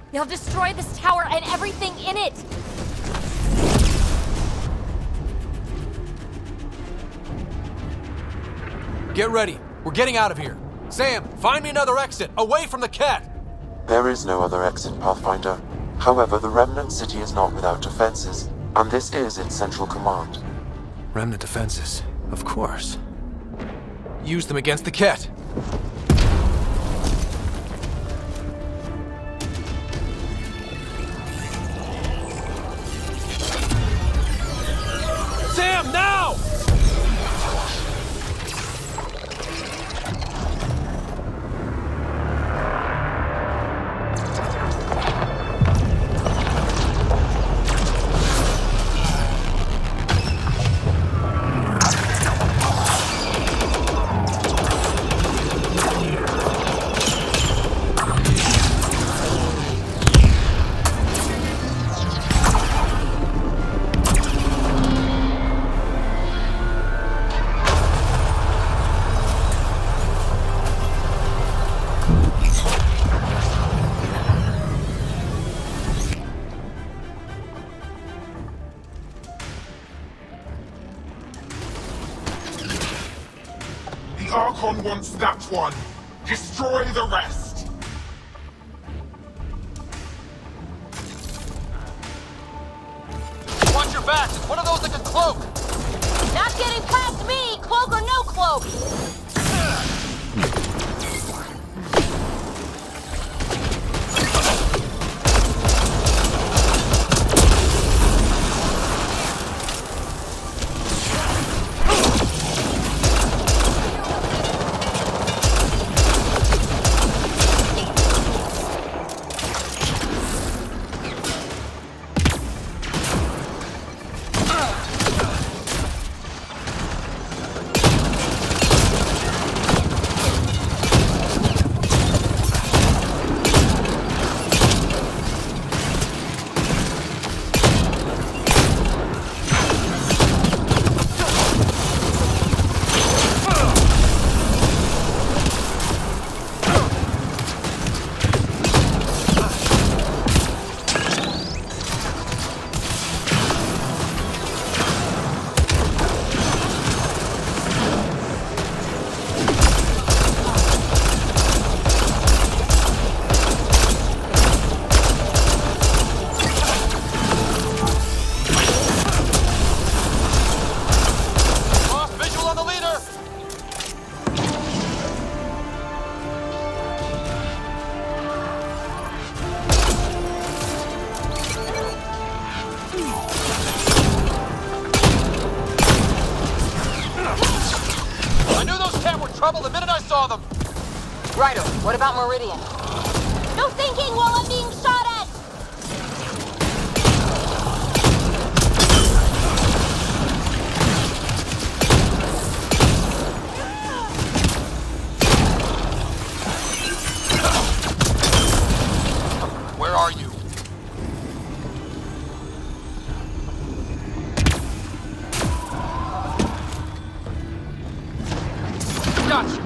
They'll destroy this tower and everything in it! Get ready. We're getting out of here. Sam, find me another exit, away from the cat! There is no other exit, Pathfinder. However, the Remnant City is not without defenses, and this is its central command. Remnant defenses, of course. Use them against the cat. Sam, now! The Archon wants that one. Destroy the rest. Watch your backs! It's one of those that can cloak! Not getting past me, cloak or no cloak! trouble the minute I saw them! Righto, what about Meridian? No thinking while I'm being shot at! Where are you? Gotcha!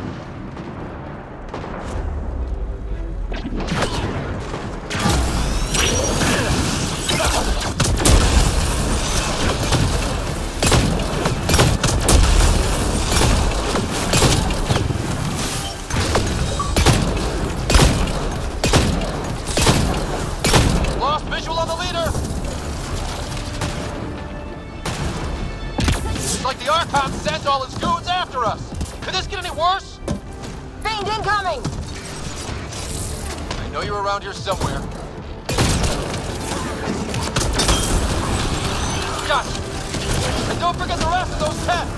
Lost visual on the leader! It's like the Archon sent all his goons after us! Could this get any worse? Fiend incoming! I know you're around here somewhere. Gotcha! And don't forget the rest of those pets!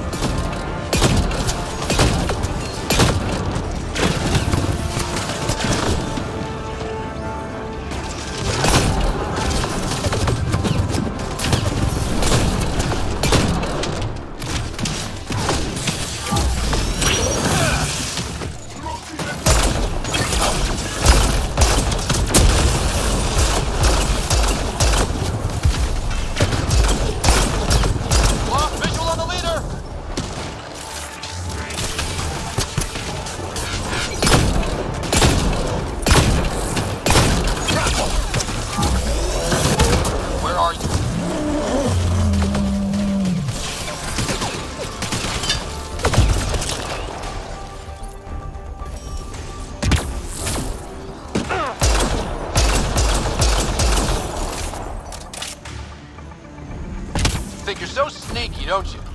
think you're so sneaky, don't you?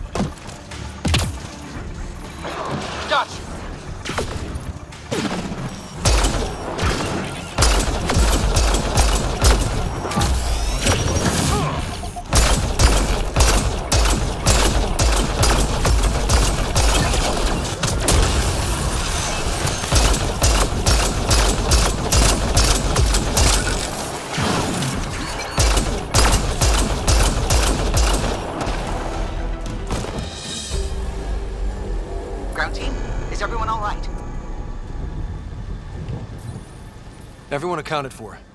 Got you. Ground team, is everyone all right? Everyone accounted for.